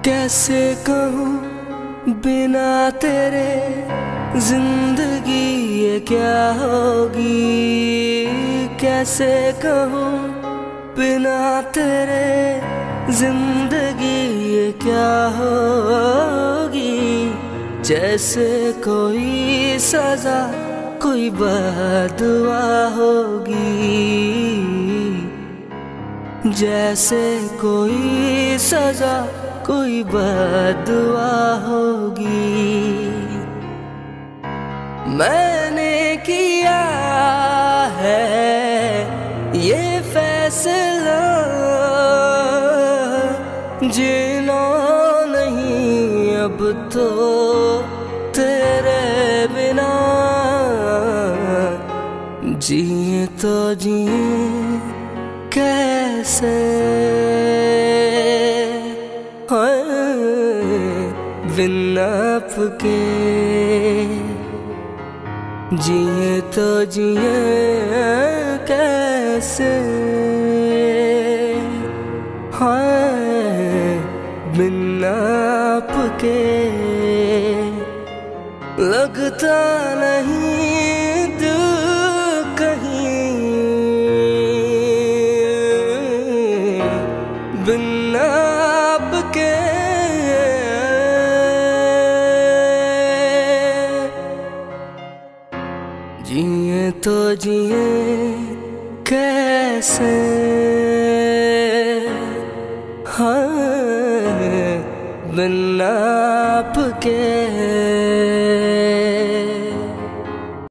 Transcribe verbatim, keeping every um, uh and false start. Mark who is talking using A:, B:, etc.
A: कैसे कहूँ बिना तेरे जिंदगी ये क्या होगी। कैसे कहूँ बिना तेरे जिंदगी ये क्या होगी। जैसे कोई सजा कोई बददुआ होगी। जैसे कोई सजा कोई बददुआ होगी। मैंने किया है ये फैसला जीना नहीं अब तो तेरे बिना। जिए तो जिए कैसे बिन आपके। जिए तो जिए कैसे बिन आपके। लगता नहीं दिल कहीं बिन आपके। जिए तो जिए कैसे हाँ बिन आपके।